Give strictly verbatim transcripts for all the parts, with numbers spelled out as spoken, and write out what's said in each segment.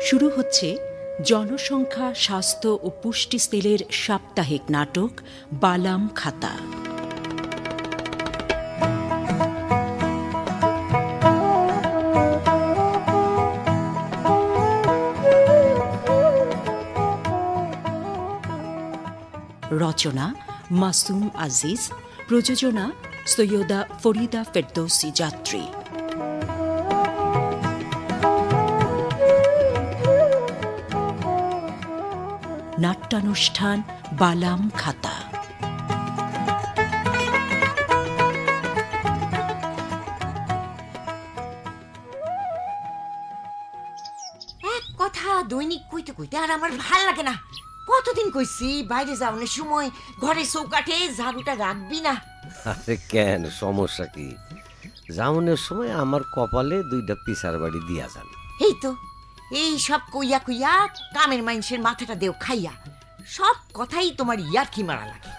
শুরু হচ্ছে জনসংখ্যা, স্বাস্থ্য ও পুষ্টি সেলের সাপ্তাহিক নাটক বালাম খাতা। রচনা মাসুম আজিজ, প্রযোজনা সৈয়দা ফরিদা ফেরদৌসী যাত্রী। নাট্যানুষ্ঠান বালাম খাতা। এক কথা দৈনিক কইতে কইতে আর আমার ভাল লাগে না। কতদিন কইছি বাইরে যাওয়ার সময় ঘরে চৌকাঠে ঝাড়ুটা রাখবি না। আরে কেন, সমস্যা কি? যাওনের সময় আমার কপালে দুইটা পিসার বাড়ি দিয়া যান। এই তো এই সব কইয়া কইয়া কামের মানুষের মাথাটা দেও খাইয়া, সব কথাই তোমার ইয়ার কি মারা লাগে।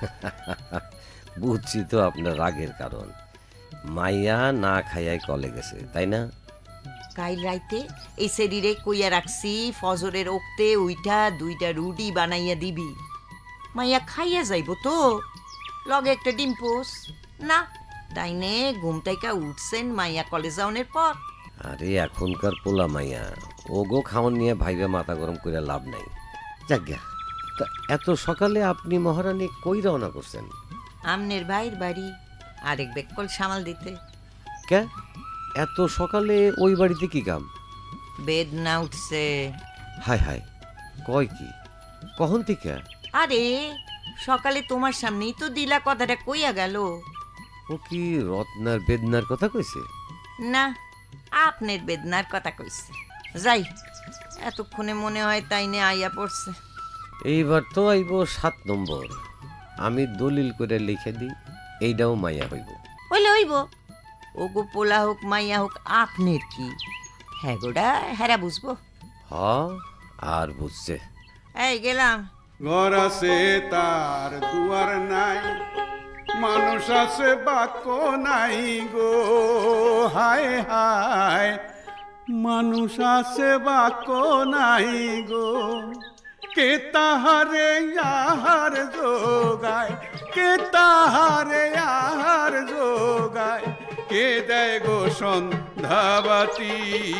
বুঝছি তো আপনার রাগের কারণ। মাইয়া না খাইয়াই কলে গেছে, তাই না? কাল রাইতে এই শরীরে কইয়া রাখছি ফজরের ওক্তে উইটা দুইটা রুটি বানাইয়া দিবি। মাইয়া খাইয়া যাইব তো, লগে একটা ডিম পোস না। তাইনে ঘুমটাইকা উঠছেন মাইয়া কলেজ যাওনের পর। আরে এখনকার পোলা মাইয়া ওগো খাওয়ান নিয়ে ভাইবে মাথা গরম করে লাভ নাই। যাজ্ঞা, তা এত সকালে আপনি মহারানী কই রওনা করছেন? আমনের ভাইয়ের বাড়ি আরেক বেকল সামাল দিতে। কে এত সকালে ওই বাড়িতে কি কাম? বেদনা উঠছে। হায় হায়, কয় কি? কখন থেকে? আরে সকালে তোমার সামনেই তো দিলা কথাটা কইয়া গেল। ও কি রত্নার বেদনার কথা কইছে? না, আপনার বেদনার কথা কইছে। যাই, এতক্ষণে মনে হয় তাইনে আইয়া পড়ছে। এইবার তো আইব সাত নম্বর। আমি দলিল করে লিখে দিই, এইটাও মাইয়া হইব। হইলে হইব, ওগো পোলা হোক মাইয়া হোক আপনার কি? হ্যাঁ গোডা হেরা বুঝবো। হ, আর বুঝছে। এই গেলাম। ঘর আছে তার দুয়ার নাই, মানুষ আছে বাক্য নাই গো। হায় হায়, মানুষ আছে বাক্য নাই গো। কে তাহারে আহার যোগায়, কে তাহারে আহার যোগায়, কে দেয় গো সন্ধ্যাবাতি।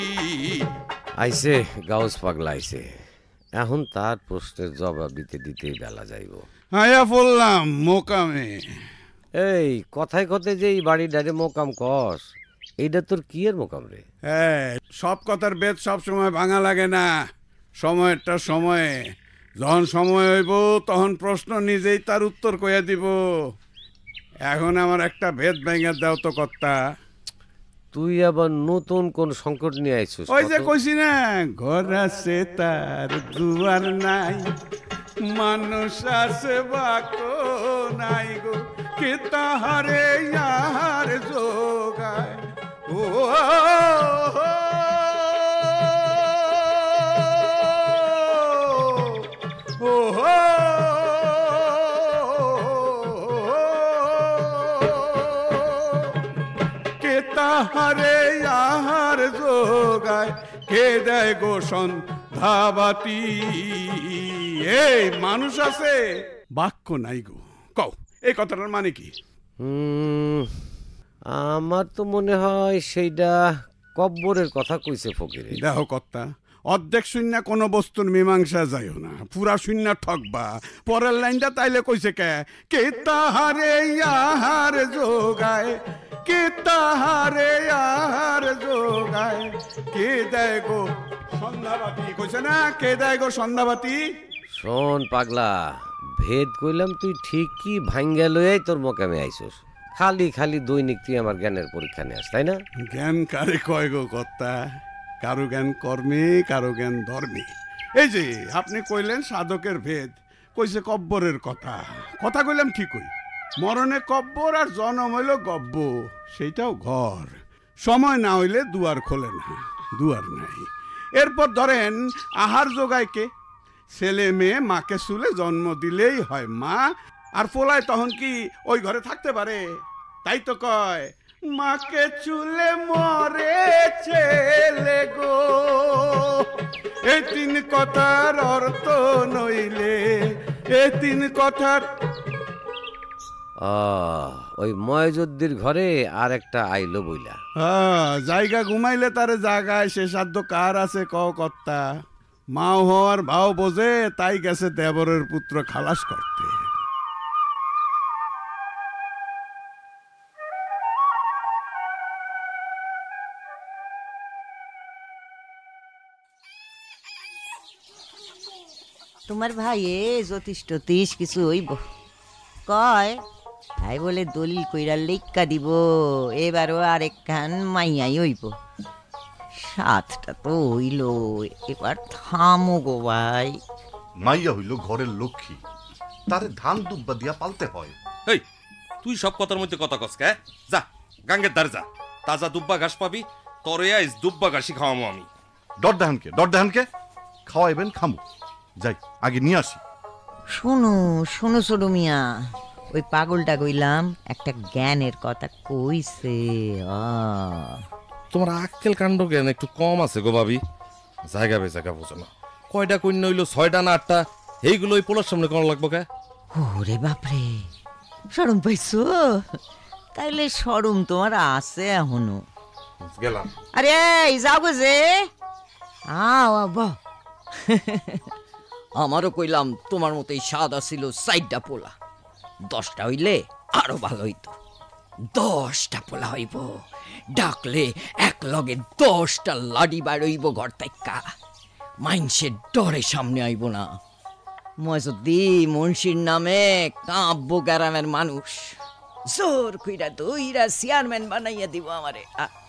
আইছে গাউস পাগলা আইছে। এখন তার প্রশ্নের জবাব দিতে দিতেই বেলা যাইব। আয়া বললাম মোকামে। এই কথায় কথায় যে এই বাড়ি ডারে মোকাম কস, এইটা তোর কি এর মোকাম রে? হ্যাঁ, সব কথার বেদ সব সময় ভাঙা লাগে না। সময়টা সময়ে, যখন সময় হইব তখন প্রশ্ন নিজেই তার উত্তর কইয়া দিব। এখন আমার একটা ভেদ ভেঙে দাও তো কর্তা। তুই আবার নতুন কোন সংকট নিয়ে আইছিস? ওই যে কইছি না, ঘর আছে তার দুয়ার নাই, মানুষ আছে বাক্য নাই গো। কে তাহারে আহার যোগায়। ও ও কে তাহারে আহার যোগায়, কে দেয় গো সন্ধ্যাবাতি। এই মানুষ আছে বাক্য নাই গো। কও, এই কথাটার মানে কি? হুম, আমার তো মনে হয় সেইটা কব্বরের কথা কইছে ফকিরে। দেখো কর্তা, অর্ধেক শূন্য কোনো বস্তুর মীমাংসা যাইও না, পুরা শূন্য ঠকবা। পরের লাইনটা তাইলে কইছে কে, কে তাহারে আহার যোগায়, কে তাহারে আহার যোগায়, কে দেয় গো সন্ধ্যাবাতি। কইছে না, কে দেয় গো সন্ধ্যাবাতি। শোন পাগলা, ভেদ কইলাম তুই ঠিক কি ভাঙ্গা লইয়াই তোর মোকামে আইছস। খালি খালি দৈনিক তুই আমার জ্ঞানের পরীক্ষা নিয়ে আস, তাই না? জ্ঞান কারে কয় গো কর্তা? কারো জ্ঞান কর্মে, কারো জ্ঞান ধর্মে। এই যে আপনি কইলেন সাধকের ভেদ, কইছে কব্বরের কথা। কথা কইলাম ঠিকই, মরণে কব্বর আর জনম হইল গব্ব, সেইটাও ঘর। সময় না হইলে দুয়ার খোলে না, দুয়ার নাই। এরপর ধরেন আহার যোগায় কে? ছেলে মেয়ে মাকে শুলে জন্ম দিলেই হয় মা, আর পোলায় তখন কি ওই ঘরে থাকতে পারে? তাই তো কয় মাকে চুলে মরে ছেলে গো, এই তিন কথার অর্থ নইলে, এই তিন কথার আহ, ওই ময়জুদ্দির ঘরে আর একটা আইলো বইলা। হ্যাঁ, জায়গা ঘুমাইলে তারে জায়গায় সে সাধ্য কার আছে ক কর্তা। মাও হওয়ার ভাও বোঝে, তাই গেছে দেবরের পুত্র খালাস করতে। তোমার ভাই এ জ্যোতিষ টতিষ কিছু হইব কয়, তাই বলে দলিল কইরা লেখা দিব এবারও আরেক খান মাইয়াই হইব। সাতটা তো হইল, এবার থামো গো ভাই। মাইয়া হইল ঘরের লক্ষ্মী, তারে ধান দুব্বা দিয়া পালতে হয়। এই তুই সব কথার মধ্যে কথা কস কে? যা গাঙ্গের ধারে যা, তাজা দুব্বা ঘাস পাবি, তরে আইস দুব্বা ঘাসি খাওয়ামো আমি। ডর দেহানকে ডর দেহানকে খাওয়াইবেন, খামু। যাই আগে নিয়ে আসি। শুনো শুনো ছোট মিয়া, ওই পাগলটা কইলাম একটা জ্ঞানের কথা কইছে। তোমার আক্কেল কাণ্ড জ্ঞান একটু কম আছে গো ভাবি। জায়গা বে জায়গা বোঝো না, কয়টা কন্যা হইলো, ছয়টা না আটটা, এইগুলো ওই পোলার সামনে কোন লাগবো কে? ওরে বাপরে, শরম পাইছো? তাইলে শরম তোমার আছে এখনো? গেলাম। আরে যাও গো যে, আও আব্বা। আমারও কইলাম তোমার মতোই সাদা ছিল চারটা পোলা, দশটা হইলে আরো ভালো হইতো। দশটা পোলা হইব, ডাকলে এক লগে দশটা লাডি বার হইব ঘর থেকে, মাইনসের ডরে সামনে আইব না। ময়জুদ্দি মুন্সির নামে কাব্য গ্রামের মানুষ, জোর কইরা দইরা চেয়ারম্যান বানাইয়া দিব আমারে।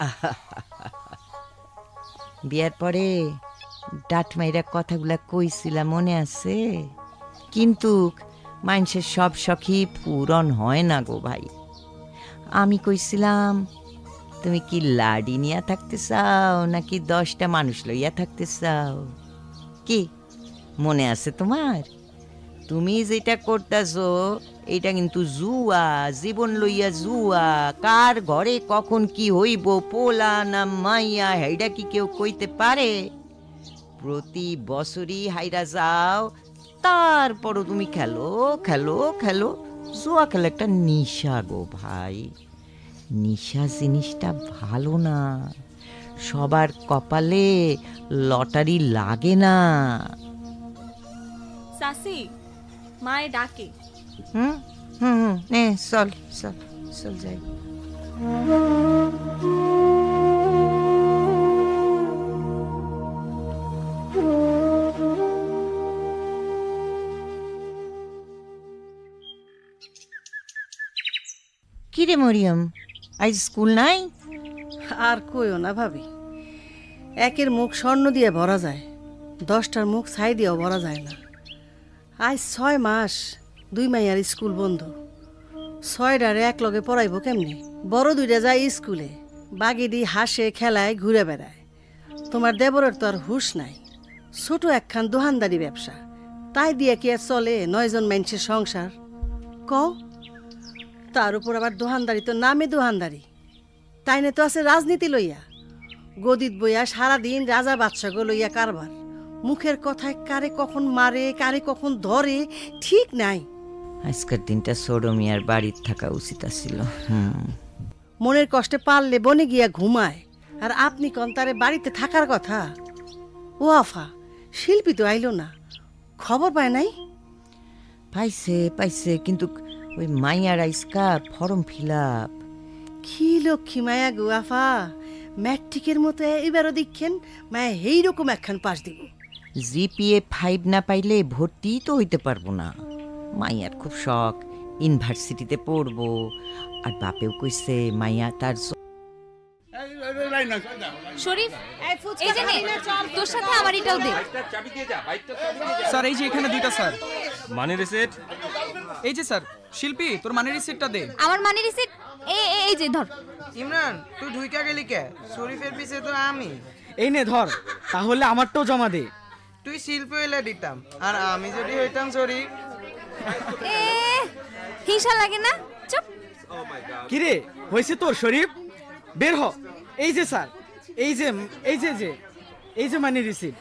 বিয়ার পরে ডাটমাইরা কথাগুলা কইছিলা মনে আছে? কিন্তু মানুষের সব সখী পূরণ হয় না গো ভাই। আমি কইছিলাম তুমি কি লাডি নিয়া থাকতে চাও নাকি দশটা মানুষ লইয়া থাকতে চাও? কি মনে আছে তোমার? তুমি যেটা করতেছো এটা কিন্তু জুয়া, জীবন লইয়া জুয়া। কার ঘরে কখন কি হইব, পোলা না মাইয়া, হেইডা কি কেউ কইতে পারে? প্রতি বছরই হাইরা যাও, তারপরও তুমি খেলো খেলো খেলো। জুয়া খেলা একটা নিশা গো ভাই, নিশা জিনিসটা ভালো না। সবার কপালে লটারি লাগে না। সাসি মায়ে ডাকে। হুম হুম হুম নে চল চল চল যাই। কিরে মরিয়ম, আজ স্কুল নাই? আর কইও না ভাবি, একের মুখ স্বর্ণ দিয়ে ভরা যায়, দশটার মুখ ছাই দিয়েও ভরা যায় না। আজ ছয় মাস দুই মাইয়ার স্কুল বন্ধ, ছয়টারে এক লগে পড়াইব কেমনি? বড় দুইটা যায় স্কুলে, বাগিডি হাসে খেলায় ঘুরে বেড়ায়। তোমার দেবরের তো আর হুঁশ নাই, ছোট একখান দোহানদারি ব্যবসা, তাই দিয়ে কি আর চলে নয়জন মানুষের সংসার? কও, তার উপর আবার দোহানদারি তো নামে দোহানদারি, তাই না তো আছে রাজনীতি লইয়া। গদিত বইয়া সারাদিন রাজা বাদশাগো লইয়া কারবার, মুখের কথায় কারে কখন মারে কারে কখন ধরে ঠিক নাই। আজকের দিনটা সোডমিয়ার বাড়ির থাকা উচিত ছিল। মনের কষ্টে পারলে বনে গিয়া ঘুমায়, আর আপনি কন তারে বাড়িতে থাকার কথা? ও আফা, শিল্পী তো আইলো না, খবর পায় নাই? পাইছে পাইছে, কিন্তু ওই মাইয়ার আইসকা ফর্ম ফিল আপ। কি লক্ষ্মী মায়া গো আফা, ম্যাট্রিকের মতো এবারও দেখছেন মায়া এইরকম একখান পাস দিব। জিপিএ ফাইভ না পাইলে ভর্তি তো হইতে পারবো না। মাইয়ার খুব শখ ইউনিভার্সিটিতে পড়বো, আর বাপেও কইছে মাইয়া তার শরীফ এই যে নে, তোর সাথে আমার এটাও দে। স্যার এই যে এখানে দুইটা স্যার। Money receipt? এই যে স্যার। শিল্পী তোর মানি রিসিটটা দে। আমার মানি রিসিট এই এই যে ধর। ইমরান তুই ঢুইকা গেলি কে? শরীফের পিছে তো আমি। এই নে ধর, তাহলে আমারটাও জমা দে। তুই শিল্পী হইলে দিতাম, আর আমি যদি হইতাম শরীফ। এ হিংসা লাগে না? চুপ। কিরে হয়েছে তোর শরীফ? বের হ। এই যে স্যার, এই যে এই যে যে এই যে মানি রিসিট।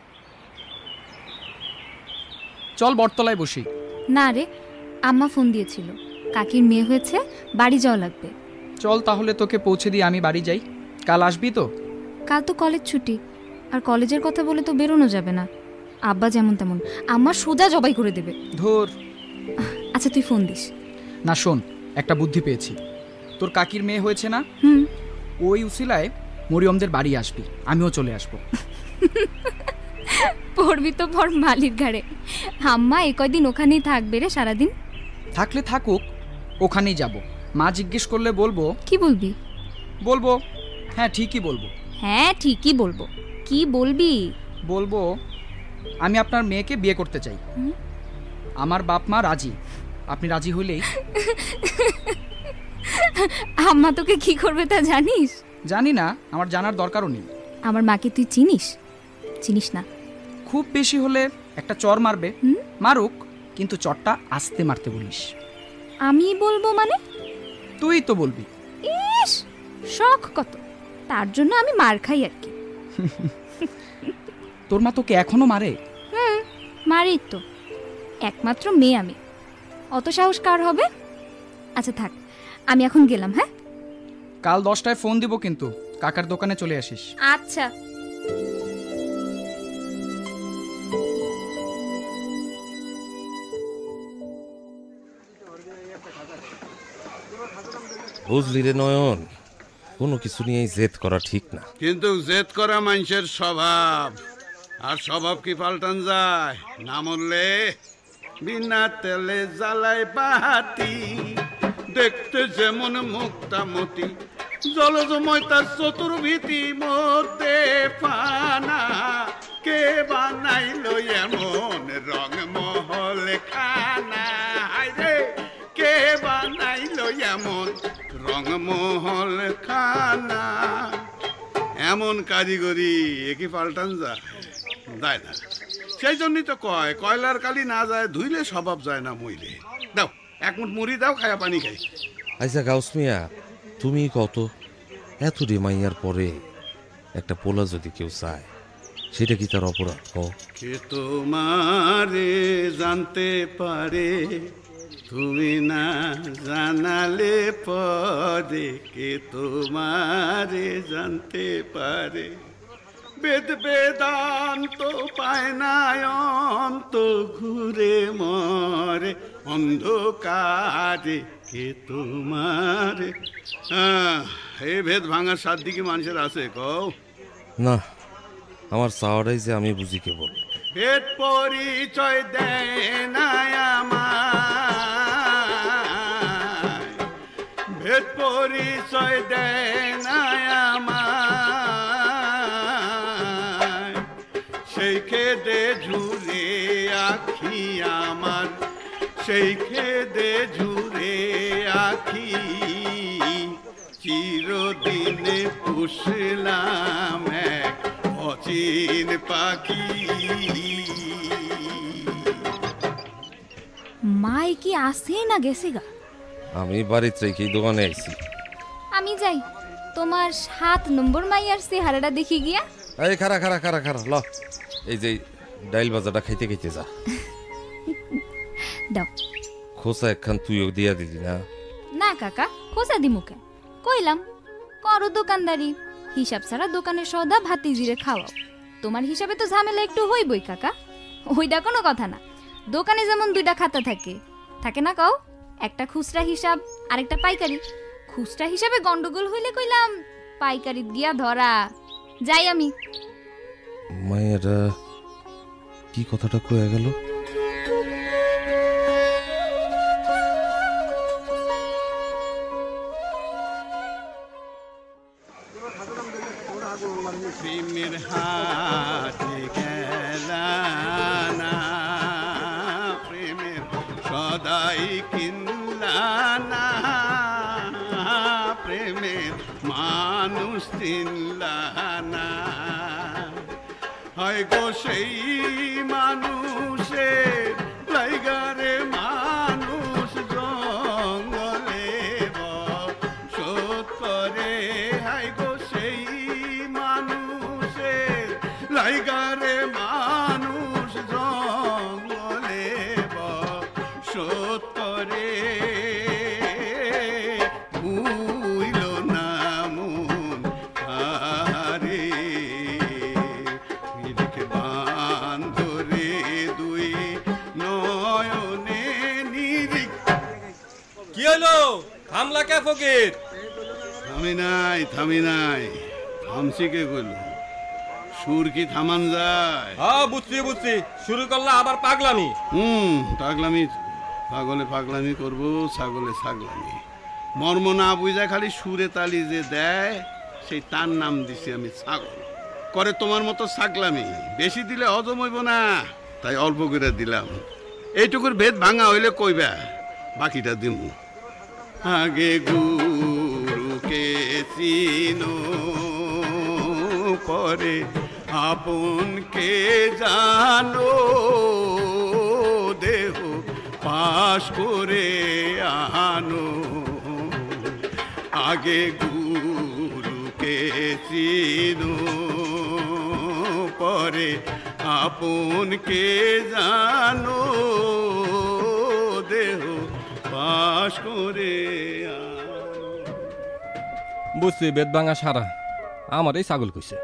চল বটতলায় বসি। না রে, আম্মা ফোন দিয়েছিল, কাকির মেয়ে হয়েছে, বাড়ি যাওয়া লাগবে। চল তাহলে তোকে পৌঁছে দিয়ে আমি বাড়ি যাই। কাল আসবি তো? কাল তো কলেজ ছুটি, আর কলেজের কথা বলে তো বেরোনো যাবে না। আব্বা যেমন তেমন আম্মা সোজা জবাই করে দেবে। ধর। আচ্ছা তুই ফোন দিস না। শোন, একটা বুদ্ধি পেয়েছি। তোর কাকির মেয়ে হয়েছে না? হুম। ওই উসিলায় মরিয়মদের বাড়ি আসবি, আমিও চলে আসবো। পড়বি তো পর মালির ঘাড়ে। আম্মা এ কয়দিন ওখানেই থাকবে রে সারাদিন। থাকলে থাকুক, ওখানেই যাব। মা জিজ্ঞেস করলে বলবো। কি বলবি? বলবো হ্যাঁ ঠিকই বলবো। হ্যাঁ ঠিকই বলবো। কি বলবি? বলবো আমি আপনার মেয়েকে বিয়ে করতে চাই। আমার বাপ মা রাজি, আপনি রাজি হইলেই। আম্মা তোকে কি করবে তা জানিস? জানি না, আমার জানার দরকারও নেই। আমার মাকে তুই চিনিস? চিনিস না। খুব বেশি হলে একটা চর মারবে। মারুক, কিন্তু চরটা আস্তে মারতে বলিস। আমি বলবো মানে? তুই তো বলবি। ইস, শখ কত, তার জন্য আমি মার খাই আর কি। তোর মা তোকে এখনো মারে? হুম, মারি তো। একমাত্র মেয়ে আমি, অত সাহস কার হবে? আচ্ছা থাক, আমি এখন গেলাম। হ্যাঁ, কাল দশটায় ফোন দিব, কিন্তু কাকার দোকানে চলে আসিস। আচ্ছা। বুঝলি রে নয়ন, কোনো কিছু নিয়ে জেদ করা ঠিক না। কিন্তু জেদ করা মানুষের স্বভাব, আর স্বভাব কি পাল্টান যায়? না মরলে বিনা তেলে জ্বালায় বাতি, দেখতে যেমন মুক্তামতি, জলজময় তার চতুর্ভীতি মধ্যে পানা। কে বানাইল এমন রং মহল খানা? রে কে বানাইল এমন রং মহল খানা? এমন কারিগরি একই পাল্টান যায়? যায় না। সেই জন্যই তো কয়, কয়লার কালি না যায় ধুইলে স্বভাব যায় না মইলে। দাও এক মুঠ মুড়ি দাও, খায়া পানি খাই। আচ্ছা গাউস মিয়া, তুমি কত এত রিমাইয়ার পরে একটা পোলা যদি কেউ চায়, সেটা কি তার অপরাধ? কে তোমারে জানতে পারে, তুমি না জানালে পরে কে তোমারে জানতে পারে। বেদ বেদান্ত পায় না অন্ত, ঘুরে মরে অন্ধকারে কে তোমারে। এই ভেদ ভাঙার সাত দিকে মানুষের আছে কও? না, আমার চাওয়াটাই যে আমি বুঝি কেবল। ভেদ পরিচয় দেয় না আমার, ভেদ পরিচয় দেয় না আমার, সেই খেদে ঝুরে আখি আমার, সেই খেদে ঝুরে আখি। চিরদিনে পুষলাম এক অচিন পাখি। মাই কি আসে না গেছে গা? আমি বাড়িতে রেখে দোকানে আইছি। আমি যাই, তোমার সাত নম্বর মাইয়ার চেহারাটা দেখি গিয়া। এই খারা খারা খারা খারা ল, এই যে ডাইল ভাজাটা খাইতে খাইতে যা। দাও। খোসা একখান তুইও দিয়া দিলি না? না কাকা, খোসা দি মুখে কইলাম করো দোকানদারি, হিসাব ছাড়া দোকানের সদা ভাতিজিরে খাওয়াও। তোমার হিসাবে তো ঝামেলা একটু হইবই কাকা, ওইটা কোনো কথা না। দোকানে যেমন দুইটা খাতা থাকে, থাকে না কও? একটা খুচরা হিসাব, আরেকটা পাইকারি। খুচরা হিসাবে গন্ডগোল হইলে কইলাম পাইকারি গিয়া ধরা। যাই আমি। মায়েরা কি কথাটা কয়ে গেল? প্রেমের হাতে গেলা না, প্রেমের সদাই কিনলা না, প্রেমের মানুষ চিনলা না। হয় গো সেই মানুষের লাইগারে মানুষ জঙ্গলে থামলা কে ফকির? থামি নাই থামি নাই থামছি কে কইল? সুর কি থামান যায়? হ্যাঁ বুঝছি বুঝছি, শুরু করলা আবার পাগলামি। হুম পাগলামি, পাগলে পাগলামি করবো, ছাগলে ছাগলামি। মর্ম না বুঝা খালি সুরে তালি যে দেয় সেই তার নাম দিছি আমি ছাগল। করে তোমার মতো ছাগলামি, বেশি দিলে হজম হইব না, তাই অল্প করে দিলাম। এইটুকুর ভেদ ভাঙা হইলে কইবা, বাকিটা দিমু। আগে গুরুকে চিনো, পরে আপনকে জানো, দেহ পাশ করে আনো। আগে গুরুকে চিনো, পরে আপনকে জানো, দেহ পাশ করে আনো। বুঝছি, বেদ ভাঙা সারা আমার এই ছাগল কইছে।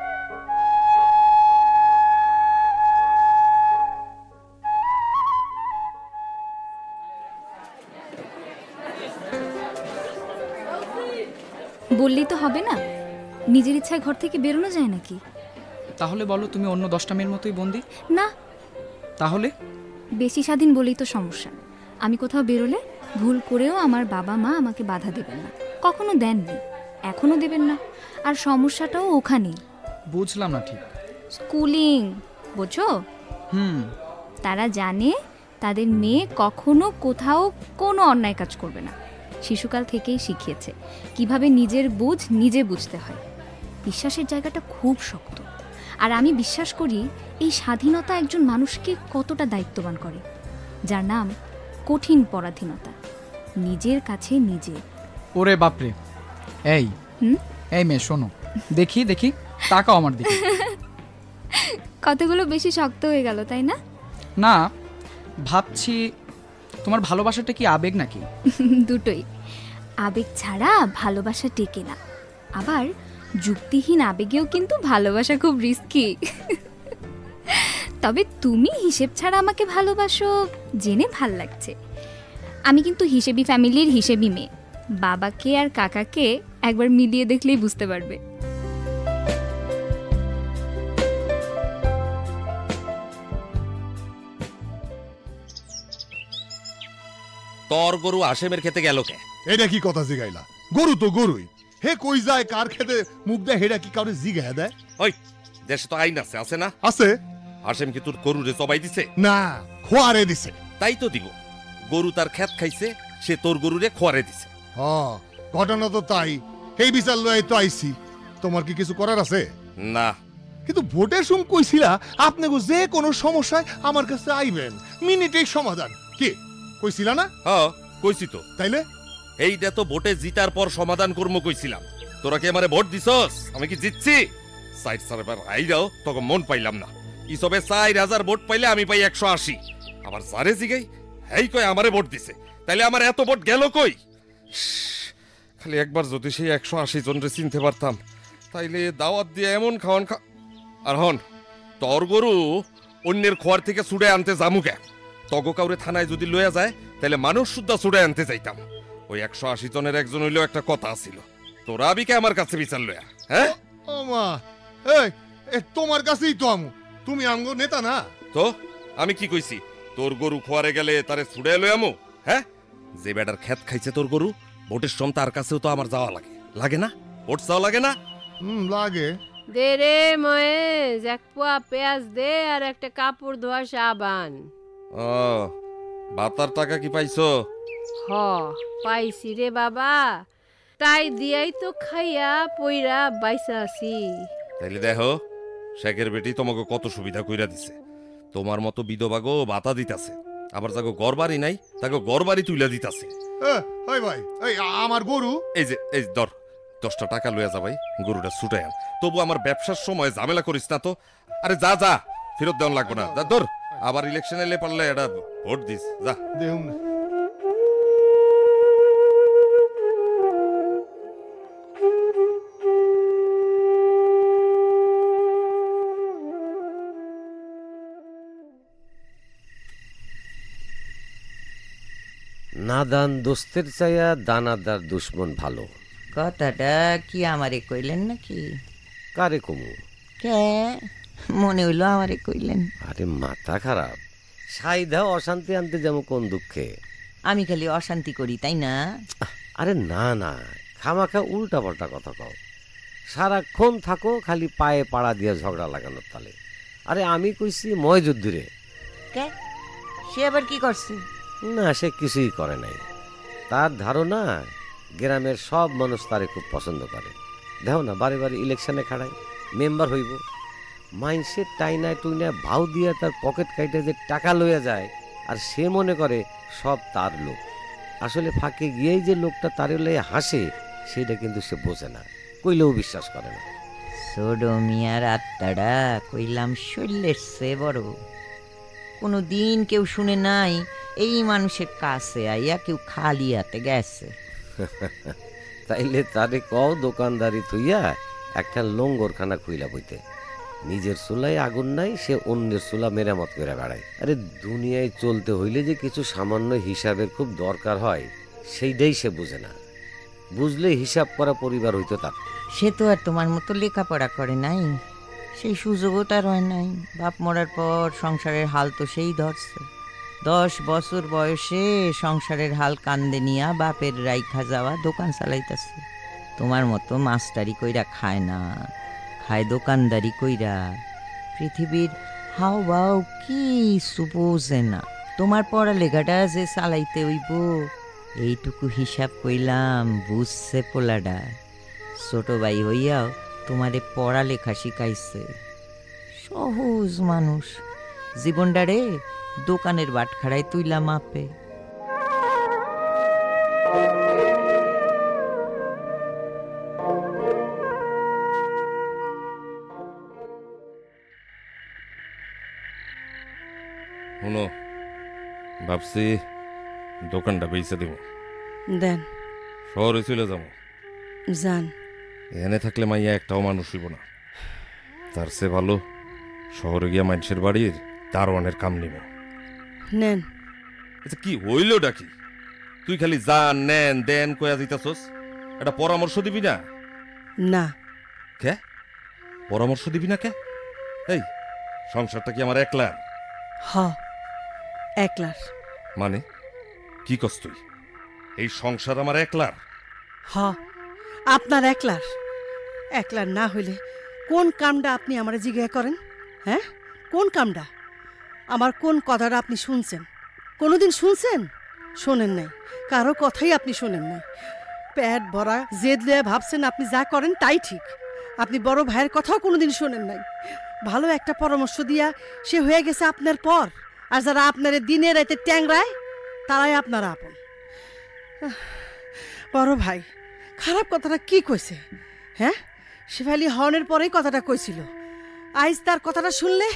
বললেই তো হবে না, নিজের ইচ্ছায় ঘর থেকে বেরোনো যায় নাকি? তাহলে বলো, তুমি অন্য দশটা মেয়ের মতোই বন্দি? না। তাহলে বেশি স্বাধীন বলেই তো সমস্যা। আমি কোথাও বেরোলে ভুল করেও আমার বাবা মা আমাকে বাধা দেবেন না, কখনো দেননি, এখনো দেবেন না। আর সমস্যাটাও ওখানেই। বুঝলাম না ঠিক। স্কুলিং, বোঝো? হুম। তারা জানে তাদের মেয়ে কখনো কোথাও কোনো অন্যায় কাজ করবে না। শিশুকাল থেকেই শিখিয়েছে কিভাবে নিজের বুঝ নিজে বুঝতে হয়। বিশ্বাসের জায়গাটা খুব শক্ত। আর আমি বিশ্বাস করি এই স্বাধীনতা একজন মানুষকে কতটা দায়িত্ববান করে, যার নাম কঠিন পরাধীনতা, নিজের কাছে নিজে। ওরে বাপরে! এই এই মেয়ে শোনো, দেখি দেখি, তাকাও আমার দিকে। কতগুলো বেশি শক্ত হয়ে গেল, তাই না? না, ভাবছি তোমার ভালোবাসাটা কি আবেগ নাকি? দুটোই। আবেগ ছাড়া ভালোবাসা টেকে না, আবার যুক্তিহীন আবেগেও কিন্তু ভালোবাসা খুব রিস্কি। তবে তুমি হিসেব ছাড়া আমাকে ভালোবাসো জেনে ভাল লাগছে। আমি কিন্তু হিসেবি ফ্যামিলির হিসেবি মেয়ে। বাবাকে আর কাকাকে একবার মিলিয়ে দেখলেই বুঝতে পারবে। তোর গরু আশেমের খেতে গেল কে? এটা কি কথা জিগাইলা? গরু তো গরুই, হে কই যায় কার খেতে মুখ দেয় হেডা কি কাউরে জিগায় দেয়? ওই দেশে তো আইন আছে, আছে না? আছে। হাসেম কি তোর গরুরে জবাই দিছে? না, খোয়ারে দিছে। তাই তো দিব, গরু তার খেত খাইছে, সে তোর গরুরে খোয়ারে দিছে। হ্যাঁ, ঘটনা তো তাই। এই বিচার লয় তো আইছি। তোমার কি কিছু করার আছে? না। কিন্তু ভোটের সম কইছিলা আপনি যে কোনো সমস্যায় আমার কাছে আইবেন, মিনিটেই সমাধান। কি কইছিলা না? হ্যাঁ কইছি তো। তাইলে এইটা তো ভোটে জিতার পর সমাধান কর্ম কইছিলাম। তোরা কি আমারে ভোট দিছস? আমি কি জিতছি? সাইড সার্ভার আইরাও তখন মন পাইলাম না। ইসবে চার হাজার ভোট পাইলে আমি পাই একশো আশি। আবার যারে জিগাই হেই কয় আমারে ভোট দিছে, তাইলে আমার এত ভোট গেল কই? খালি একবার যদি সেই একশো আশি জনরে চিনতে পারতাম, তাইলে দাওয়াত দিয়ে এমন খাওয়ান খা। আর হন, তোর গরু অন্যের খোয়ার থেকে ছুড়ে আনতে জামুকে। তগ কাউরে থানায় যদি লইয়া যায়, তাহলে মানুষ সুদ্ধা ছুড়ে আনতে যাইতাম। ওই একশো আশি জনের একজন হইলেও একটা কথা ছিল। তোরা আবিকে আমার কাছে বিচার লইয়া, হ্যাঁ? ও মা, এই এ তোমার কাছেই তো আমু। তুমি আমগো নেতা না তো? আমি কি কইছি? তোর গরু খোয়ারে গেলে তারে ছুড়ে লইয়ামু? হ্যাঁ, যে বেটার খেত খাইছে তোর গরু, ভোটের সম তার কাছেও তো আমার যাওয়া লাগে, লাগে না? ভোট চাওয়া লাগে না? হুম, লাগে। দে রে মহেশ, এক পোয়া পেঁয়াজ দে আর একটা কাপড় ধোয়া সাবান। ও, ভাতার টাকা কি পাইছো? হ, পাইছি রে বাবা, তাই দিয়াই তো খাইয়া পইরা বাইসা আছি। তাইলে দেখো, শেখের বেটি তোমাকে কত সুবিধা কইরা দিছে। তোমার মতো বিধবাগো ভাতা দিতাছে, আবার যাগো ঘর বাড়ি নাই তাকে ঘর বাড়ি তুইলা দিতাছে। ওই ভাই, এই আমার গরু। এই যে এই ধর, দশটা টাকা লইয়া যা ভাই, গরুটা ছুটে আন। তবু আমার ব্যবসার সময় ঝামেলা করিস না তো। আরে যা যা, ফেরত দেওয়ান লাগবে না। যা ধর, আবার ইলেকশন এলে পারলে এটা ভোট দিস, যা। দেহুম না। নাদান দোস্তের চাইয়া দানাদার দুশ্মন ভালো। কথাটা কি আমারে কইলেন নাকি? কারে কমু? কে মনে হইলো আমারে কইলেন? আরে মাথা খারাপ, সাইদা অশান্তি আনতে যাবো কোন দুঃখে? আমি খালি অশান্তি করি তাই না? আরে না না, খামাখা উল্টা পাল্টা কথা কও। সারাক্ষণ থাকো খালি পায়ে পাড়া দিয়ে ঝগড়া লাগানোর তালে। আরে আমি কইছি ময়যুদ্ধরে। কে সে আবার কি করছে? না, সে কিছুই করে নাই। তার ধারণা গ্রামের সব মানুষ তারে খুব পছন্দ করে। দেখো না, বারে বারে ইলেকশনে খাড়ায়, মেম্বার হইব। মাইন্সের টাইনায় টুইনায় ভাও দিয়ে তার পকেট কাইটে যে টাকা লইয়া যায়, আর সে মনে করে সব তার লোক। আসলে ফাঁকে গিয়েই যে লোকটা তারে লইয়া হাসে, সেটা কিন্তু সে বোঝে না, কইলেও বিশ্বাস করে না। সোডোমিয়ার আত্মাটা কইলাম শৈলের সে বড়। কোনো দিন কেউ শুনে নাই এই মানুষের কাছে আইয়া কেউ খালি হাতে গেছে। তাইলে তারে কও দোকানদারি থইয়া একটা লঙ্গরখানা খুইলা বইতে। নিজের চুলায় আগুন নাই, সে অন্যের চুলা মেরামত করে বেড়ায়। আরে দুনিয়ায় চলতে হইলে যে কিছু সামান্য হিসাবের খুব দরকার হয়, সেইটাই সে বুঝে না। বুঝলে হিসাব করা পরিবার হইতো তার। সে তো আর তোমার মতো লেখাপড়া করে নাই, সেই সুযোগও তার হয় নাই। বাপ মরার পর সংসারের হাল তো সেই ধরছে। দশ বছর বয়সে সংসারের হাল কান্দে নিয়া বাপের রাইখা যাওয়া দোকান চালাইতেছে। তোমার মতো মাস্টারি কইরা খায় না, খায় দোকানদারি কইরা। পৃথিবীর হাও বাও কিছু বোঝে না। তোমার পড়ালেখাটা যে চালাইতে হইব এইটুকু হিসাব কইলাম বুঝছে পোলাডা। ছোট ভাই হইয়াও তোমারে পড়ালেখা শিখাইছে। সহজ মানুষ, জীবনটারে দোকানের বাটখারায় তুইলা মাপে। শুনো, ভাবছি দোকানটা বেঁচে দেব, দেন শহরে চলে যাবো। যান। এখানে থাকলে মাইয়া একটাও মানুষ হইব না। তার চেয়ে ভালো শহরে গিয়া মানুষের বাড়ির দারোয়ানের কাম নিব। নেন। আচ্ছা কি হইলটা কি? তুই খালি যান নেন দেন কয়া দিতাছস, একটা পরামর্শ দিবি না? না। কে পরামর্শ দিবি না কে? এই সংসারটা কি আমার একলার? হ একলার। মানে কি কস তুই? এই সংসার আমার একলার? হ আপনার একলার। একলার না হইলে কোন কামটা আপনি আমারে জিজ্ঞাসা করেন? হ্যাঁ, কোন কামটা? আমার কোন কথাটা আপনি শুনছেন? কোনোদিন শুনছেন? শোনেন নাই, কারো কথাই আপনি শোনেন নাই। পেট ভরা জেদ লয়ে ভাবছেন আপনি যা করেন তাই ঠিক। আপনি বড় ভাইয়ের কথাও কোনোদিন শোনেন নাই। ভালো একটা পরামর্শ দিয়া সে হয়ে গেছে আপনার পর, আর যারা আপনারে দিনে রাতে ট্যাংরায় তারাই আপনারা আপন। বড় ভাই খারাপ কথাটা কি কইছে? হ্যাঁ, শেফালি হর্নের পরেই কথাটা কইছিল। আইজ তার কথাটা শুনলে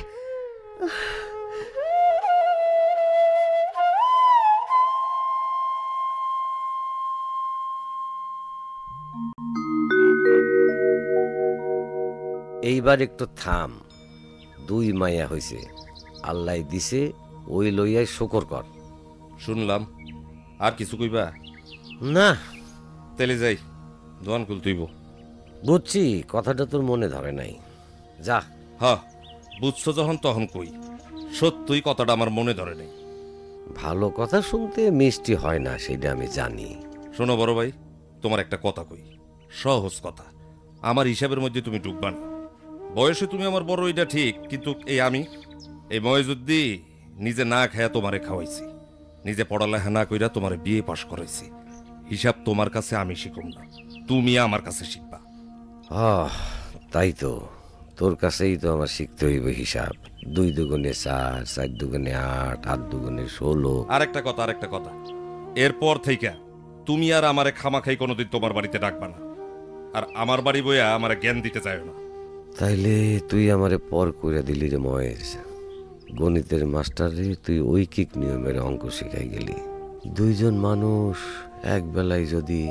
এইবার একটু থাম। দুই মাইয়া হইছে, আল্লাহ দিছে, ওই লইয়াই শকর কর। শুনলাম, আর কিছু কইবা? না। তেলে যাই, দোয়ান কুল তুইব। বুঝছি, কথাটা তোর মনে ধরে নাই। যা। হ্যাঁ, বুঝছো যখন তখন কই। সত্যই কথাটা আমার মনে ধরে নাই। ভালো কথা শুনতে মিষ্টি হয় না, সেটা আমি জানি। শোনো বড় ভাই, তোমার একটা কথা কই, সহজ কথা। আমার হিসাবের মধ্যে তুমি ঢুকবা না। বয়সে তুমি আমার বড়, এটা ঠিক, কিন্তু এই আমি এই ময়জুদ্দি নিজে না খায়া তোমারে খাওয়াইছি, নিজে পড়ালেখা না কইরা তোমারে বিয়ে পাশ করাইছি। হিসাব তোমার কাছে আমি শিখুম না, তুমি আমার কাছে শিখবা। আহ, তাই তো, তোর কাছেই তো আমার শিখতে হইব হিসাব। দুই দুগুণে চার, চার দুগুণে আট, আট দুগুণে ষোলো। আরেকটা কথা, আরেকটা কথা, এরপর থেকে তুমি আর আমারে খামাখাই কোনোদিন তোমার বাড়িতে ডাকবা না, আর আমার বাড়ি বইয়া আমারে জ্ঞান দিতে চাইও না। তাইলে তুই আমারে পর কইরা দিলি রে মহেশ। গণিতের মাস্টারে তুই ঐকিক নিয়মের অঙ্ক শিখাই গেলি। দুইজন মানুষ এক বেলায় যদি...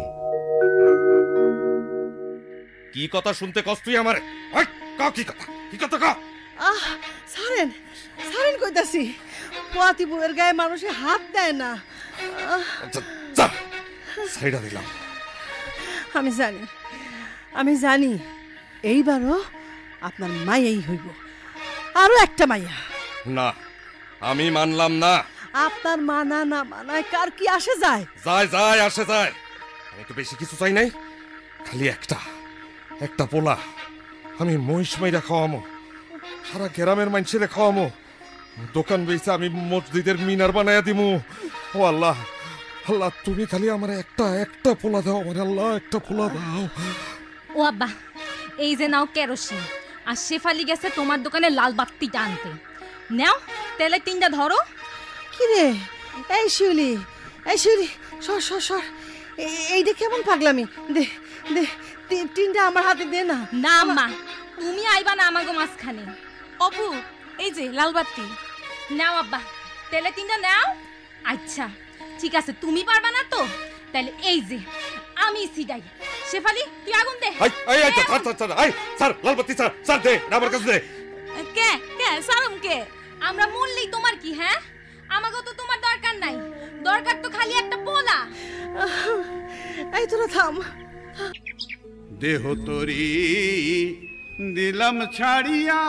কি কথা শুনতে কষ্ট তুই আমারে? কি কথা, কি কথা ক? আহ, ছাড়েন ছাড়েন কইতাছি। পোয়াতি বউয়ের গায়ে মানুষে হাত দেয় না। সাইডা দিলাম। আমি জানি আমি জানি এইবারও আপনার মাইয়াই হইব, আরো একটা মাইয়া। না, আমি মানলাম না। আপনার মানা না মানায় কার কি আসে যায়? যায় যায় আসে যায়। আমি তো বেশি কিছু চাই নাই, খালি একটা একটা পোলা। আমি মহিষ মাইরা খাওয়ামো, সারা গ্রামের মানুষের খাওয়ামো, দোকান বেচে আমি মসজিদের মিনার বানাইয়া দিমু। ও আল্লাহ, আল্লাহ তুমি খালি আমার একটা একটা পোলা দাও, আমার আল্লাহ একটা পোলা দাও। ও আব্বা, এই যে নাও কেরোসিন, আর শেফালি গেছে তোমার দোকানে লাল বাত্তিটা আনতে। নাও তেলে তিনটা ধরো। কি রে এই শিউলি, এই শিউলি সর সর সর, এইটা কেমন পাগলামি? দে দে তিনটা আমার হাতে দে না। না আম্মা, তুমি আইবা না আমাগো মাঝখানে। অপু, এই যে লাল বাত্তি নাও আব্বা, তেলে তিনটা নাও। আচ্ছা ঠিক আছে, তুমি পারবা না তো, তাহলে এই যে আমি সিডাই। শেফালি তুই আগুন দে। Aye aye aye sir sir sir, aye sir লাল বাতি স্যার, স্যার দে না আমার কাছে দে। কে কে সারম কে? আমরা মরলেই তোমার কি? হ্যাঁ, আমাগো তো তোমার দরকার নাই, দরকার তো খালি একটা পোলা। এই তোরা থাম। দেহ তরি দিলাম ছাড়িয়া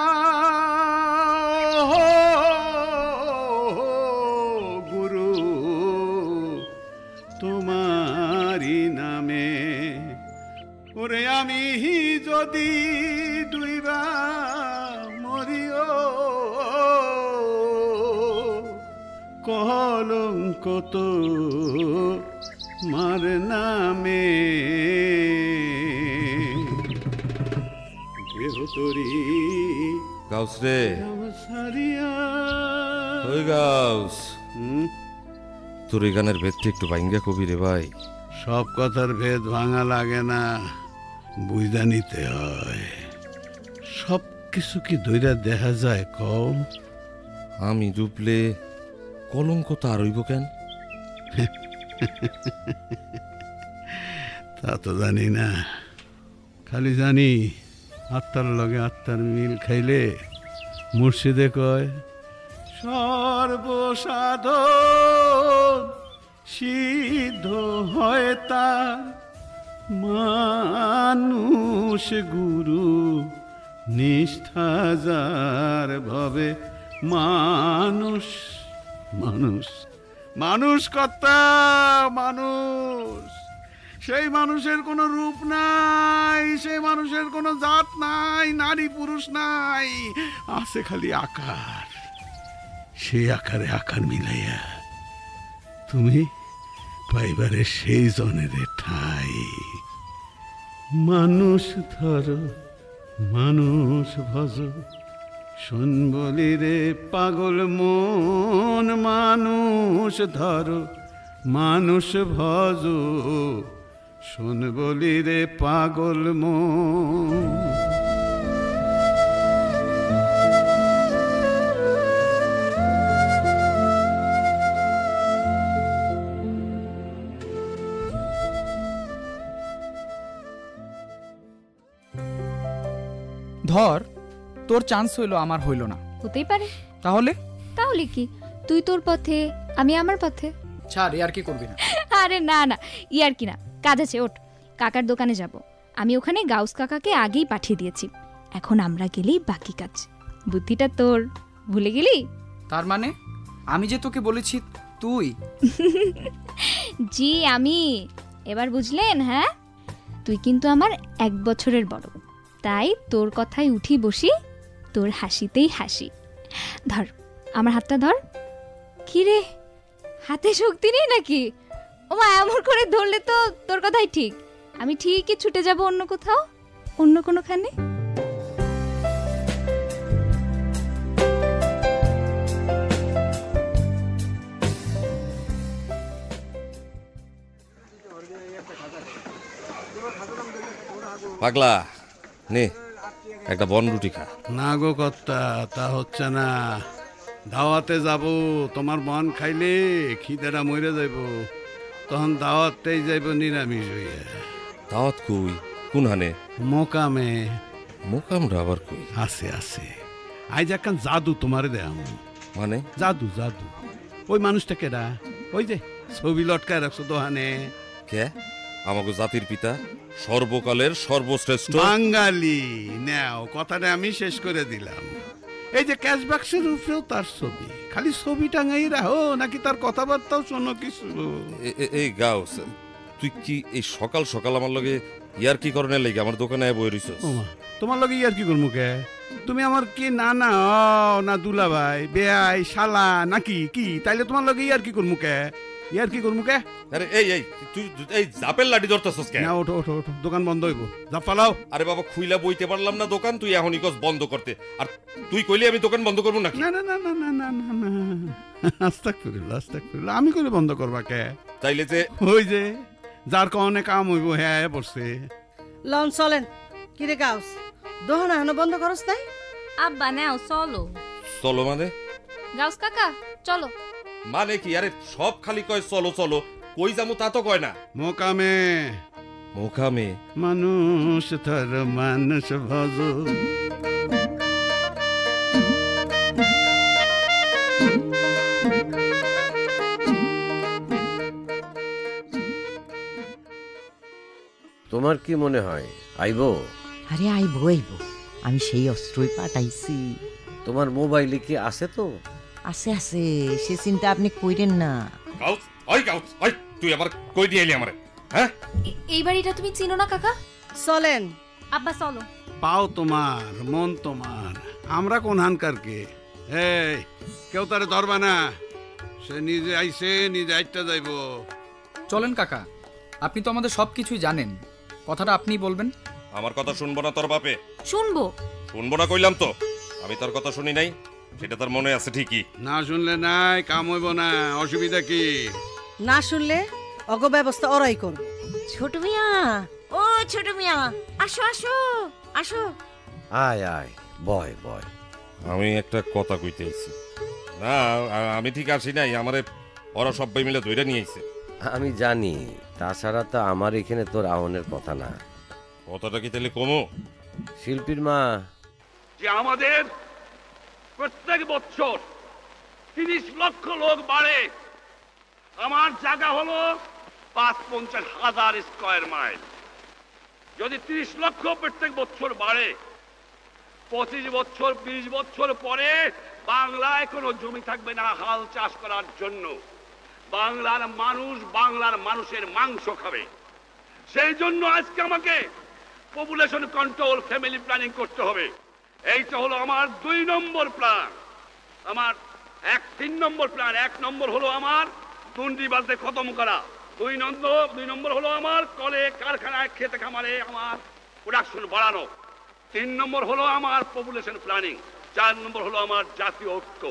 গুরু তোমারি নামে, ওরে আমি যদি ডুইবা মরিও কলঙ্ক তো মার নামে। গাউস রে, ওই গাউস, তোর এই গানের ভেদটা একটু ভাঙ্গা কবি রে ভাই। সব কথার ভেদ ভাঙা লাগে না, বুঝা নিতে হয়। সব কিছু কি দইরা দেখা যায় কম? আমি ডুবলে কলঙ্ক তো আর হইব কেন? তা তো জানি না, খালি জানি আত্মার লগে আত্মার মিল খাইলে মুর্শিদে কয় সর্বসাধন সিদ্ধ হয় তার, মানুষ গুরু নিষ্ঠা যার ভবে। মানুষ মানুষ মানুষ কর্তা মানুষ, সেই মানুষের কোনো রূপ নাই, সেই মানুষের কোনো জাত নাই, নারী পুরুষ নাই, আছে খালি আকার। সেই আকারে আকার মিলাইয়া তুমি পাইবারে সেই জনের ঠাই। মানুষ ধরো মানুষ ভজ, শোন বলি রে পাগল মন, মানুষ ধরো মানুষ ভজ, শোন বলি রে পাগল মন। ধর তোর চান্স হইলো, আমার হইলো না, হতেই পারে। তাহলে তাহলে কি, তুই তোর পথে আমি আমার পথে। ছাড়, আর কি করবি না। আরে না না, ইয়ার কি না, কাজ আছে, ওঠ। কাকার দোকানে যাব, আমি ওখানে গাউস কাকাকে আগেই পাঠিয়ে দিয়েছি, এখন আমরা গেলেই বাকি কাজ। বুদ্ধিটা তোর, ভুলে গেলি? তার মানে আমি যে তোকে বলেছি তুই? জি আমি। এবার বুঝলেন? হ্যাঁ, তুই কিন্তু আমার এক বছরের বড়, তাই তোর কথাই উঠি বসি, তোর হাসিতেই হাসি। ধর আমার হাতটা ধর। কি রে, হাতে শক্তি নেই নাকি? ও মা, এমন করে ধরলে তো তোর কথাই ঠিক, আমি ঠিকই ছুটে যাব অন্য কোথাও, অন্য কোনোখানে। পাগলা নে একটা বন রুটি খা। না গো কর্তা, তা হচ্ছে না। দাওয়াতে যাব, তোমার বন খাইলে খিদেটা মরে যাইব, তখন দাওয়াতেই যাইব নিরামিষ হইয়া। দাওয়াত কই, কোন হানে? মোকামে। মোকামটা আবার কই? আছে আছে, আজ একখান জাদু তোমারে দেয়াম। মানে? জাদু জাদু। ওই মানুষটা কেডা? ওই যে ছবি লটকায় রাখছো দোহানে? কে আমাকে জাতির পিতা সর্বকালের সর্বশ্রেষ্ঠ বাঙালি। নাও কথাটা আমি শেষ করে দিলাম। এই যে ক্যাশ বাক্সের উপরেও তার ছবি, খালি ছবি টাঙাই রাখো নাকি তার কথাবার্তাও শোনো কিছু? এই গাউস, তুই কি এই সকাল সকাল আমার লগে ইয়ার কি করণের লাগে আমার দোকানে বই রইছস? তোমার লগে ইয়ার কি করবো কে? তুমি আমার কি নানা হও না দুলাভাই, বেয়াই, শালা নাকি কি? তাইলে তোমার লগে ইয়ার কি করবো কে? ইয়ার কি করবো কে? আরে এই এই তুই এই জাপের লাঠি ধরতেছস কে? না ওঠো ওঠো ওঠো, দোকান বন্ধ হইব, জাপ ফালাও। আরে বাবা খুইলা বইতে পারলাম না দোকান, তুই এখনই কস বন্ধ করতে, আর তুই কইলি আমি দোকান বন্ধ করব নাকি? না না না না না না না না, আস্তাগফিরুল্লাহ আস্তাগফিরুল্লাহ, আমি কইলে বন্ধ করবা কে? তাইলে যে ওই যে যার কারণে কাম হইব হ্যাঁ পড়ছে। লন চলেন। কি রে গাউস, দোহানা এখনো বন্ধ করস নাই? আব্বা নাও চলো। চলো মানে? গাউস কাকা চলো। মানে কি? আরে সব খালি কয় চলো চলো, কই যামু তা তো কয় না। মোকামে মোকামে মানুষ তার মানুষ ভজ। তোমার কি মনে হয় আইবো? আরে আইবো আইবো, আমি সেই অস্ত্রই পাঠাইছি। তোমার মোবাইলে কি আছে? তো আছে আছে, সে চিন্তা আপনি কইরেন না। গাউস, ওই গাউস, ওই তুই আবার কই দিয়ে এলি আমারে? হ্যাঁ, এই বাড়িটা তুমি চিনো না কাকা? চলেন আব্বা চলো। পাও তোমার, মন তোমার, আমরা কোন হানকার কে? এই কেউ তারে ধরবা না, সে নিজে আইছে নিজে আইটা যাইব। চলেন কাকা, আপনি তো আমাদের সব কিছুই জানেন, কথাটা আপনি বলবেন। আমার কথা শুনবো না তোর বাপে? শুনবো। শুনবো না কইলাম তো, আমি তোর কথা শুনি নাই, সেটা তার মনে আছে ঠিকই। না শুনলে নাই, কাম হইব না, অসুবিধা কি? না শুনলে অগ ব্যবস্থা ওরাই করবে। ছোট মিয়া, ও ছোট মিয়া, আসো আসো আসো। আয় আয়, বয় বয়। আমি একটা কথা কইতে আইছি। না আমি ঠিক আসি নাই, আমারে ওরা সবাই মিলে ধইরা নিয়ে আইছে। আমি জানি, তাছাড়া তো আমার এখানে তোর আহনের কথা না। কথাটা কি তাহলে কমো? শিল্পীর মা, যে আমাদের প্রত্যেক বছর তিরিশ লক্ষ লোক বাড়ে, আমার জায়গা হলো পাঁচ পঞ্চাশ হাজার স্কোয়ার মাইল। যদি তিরিশ লক্ষ প্রত্যেক বছর বাড়ে, পঁচিশ বছর বিশ বছর পরে বাংলায় কোনো জমি থাকবে না হাল চাষ করার জন্য। বাংলার মানুষ বাংলার মানুষের মাংস খাবে। সেই জন্য আজকে আমাকে পপুলেশন কন্ট্রোল, ফ্যামিলি প্ল্যানিং করতে হবে। এইটা হলো আমার দুই নম্বর প্ল্যান। আমার এক তিন নম্বর প্ল্যান, এক নম্বর হলো আমার দুর্নীতিবাজদের খতম করা, দুই নম্বর দুই নম্বর হলো আমার কলে কারখানায় খেতে খামারে আমার প্রোডাকশন বাড়ানো, তিন নম্বর হলো আমার পপুলেশন প্ল্যানিং, চার নম্বর হলো আমার জাতীয় ঐক্য।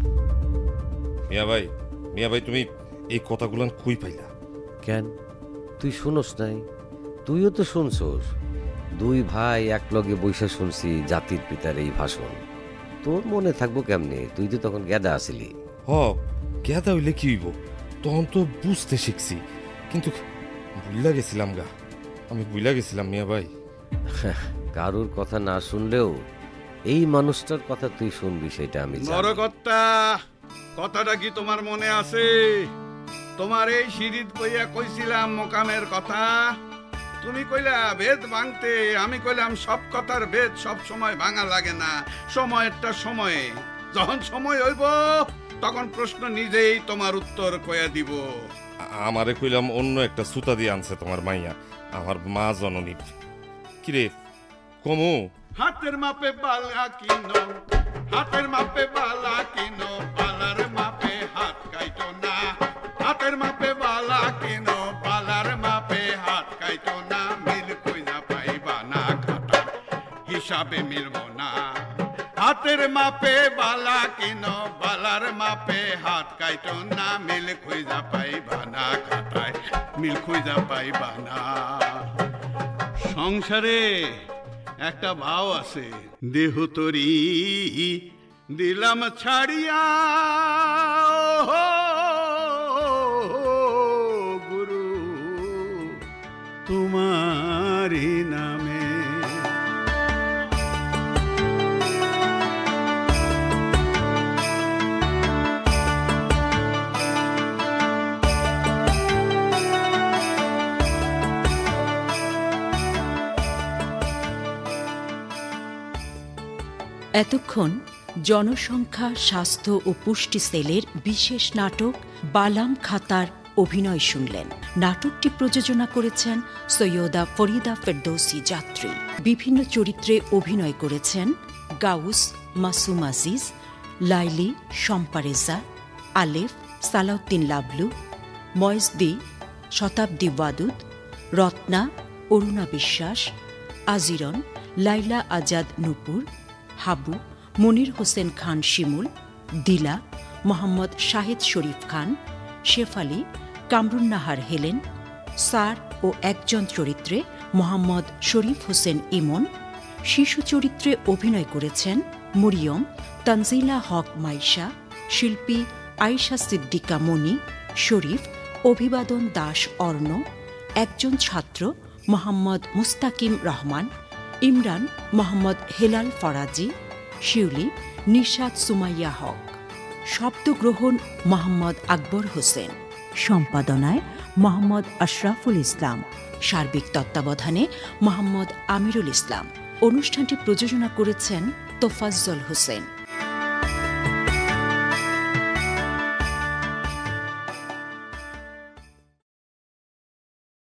মিয়া ভাই, মিয়া ভাই তুমি এই কথাগুলো কই পাইলা? কেন তুই শুনোস নাই? তুইও তো শুনছোস। দুই ভাই এক লগে বৈশা শুনছি জাতির পিতার এই ভাষণ। তোর মনে থাকবো কেমনে? তুই তো তখন গেদা আসিলি। হ, গেদা হইলে কি হইব, তখন তো বুঝতে শিখছি, কিন্তু ভুইলা গেছিলাম গা, আমি ভুইলা গেছিলাম মিয়া ভাই। কারুর কথা না শুনলেও এই মানুষটার কথা তুই শুনবি, সেটা আমি জানি। বড় কর্তা, কথাটা কি তোমার মনে আছে? তোমার এই সিঁড়িত কইয়া কইছিলাম মোকামের কথা, তুমি কইলা ভেদ ভাঙতে, আমি কইলাম সব কথার ভেদ সব সময় ভাঙা লাগে না, সময়েরটা সময়ে, যখন সময় হইব তখন প্রশ্ন নিজেই তোমার উত্তর কইয়া দিব। আমারে কইলাম অন্য একটা সুতা দিয়ে আনছে তোমার মাইয়া, আমার মা জননী। কিরে কমু? হাতের মাপে বালা কিনো, হাতের মাপে বালা কিনো, বালার মাপে হাত কাইটো না। হাতের মাপে বালা কিনো, বালার মাপে হাত কাইটো না। মিল কইনা পাইবা না খাতা, হিসাবে মিলব না। হাতের মাপে বালা কিনো, বালার মাপে হাত কাইটো না। মিল খুঁজা পাইবা না খাতায়, মিল খুঁজা পাইবা না। সংসারে একটা ভাও আছে, দেহ তরি দিলাম ছাড়িয়া গুরু তোমারি নামে। এতক্ষণ জনসংখ্যা স্বাস্থ্য ও পুষ্টি সেলের বিশেষ নাটক বালাম খাতার অভিনয় শুনলেন। নাটকটি প্রযোজনা করেছেন সৈয়দা ফরিদা ফেরদৌসী যাত্রী। বিভিন্ন চরিত্রে অভিনয় করেছেন গাউস মাসুম আজিজ, লাইলি শম্পারেজা, আলেফ সালাউদ্দিন লাবলু, ময়সদি শতাব্দী ওয়াদুদ, রত্না অরুণা বিশ্বাস, আজিরন লাইলা আজাদ নুপুর, হাবু মনির হোসেন খান শিমুল, দিলা মোহাম্মদ শাহিদ শরীফ খান, শেফালি কামরুন্নাহার হেলেন, সার ও একজন চরিত্রে মোহাম্মদ শরীফ হোসেন ইমন। শিশু চরিত্রে অভিনয় করেছেন মরিয়ম, তানজিলা হক মাইশা, শিল্পী আয়েশা সিদ্দিকা মনি, শরীফ অভিবাদন দাস অর্ণ, একজন ছাত্র মোহাম্মদ মুস্তাকিম রহমান, ইমরান মোহাম্মদ হেলাল ফরাজি, শিউলি নিশাত সুমাইয়া হক। শব্দগ্রহণ মোহাম্মদ আকবর হোসেন, সম্পাদনায় মোহাম্মদ আশরাফুল ইসলাম, সার্বিক তত্ত্বাবধানে মোহাম্মদ আমিরুল ইসলাম। অনুষ্ঠানটি প্রযোজনা করেছেন তোফাজ্জল হোসেন।